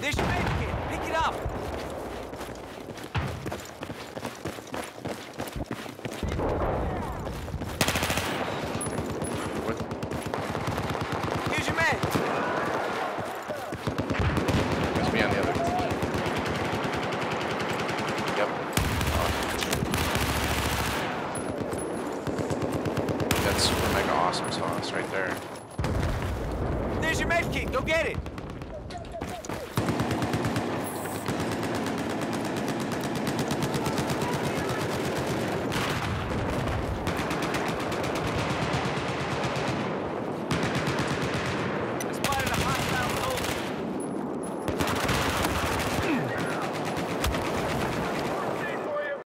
There's your med kit. Pick it up. What? Here's your med. Must be on the other team. Yep. That's super mega awesome sauce right there. There's your med kit. Go get it.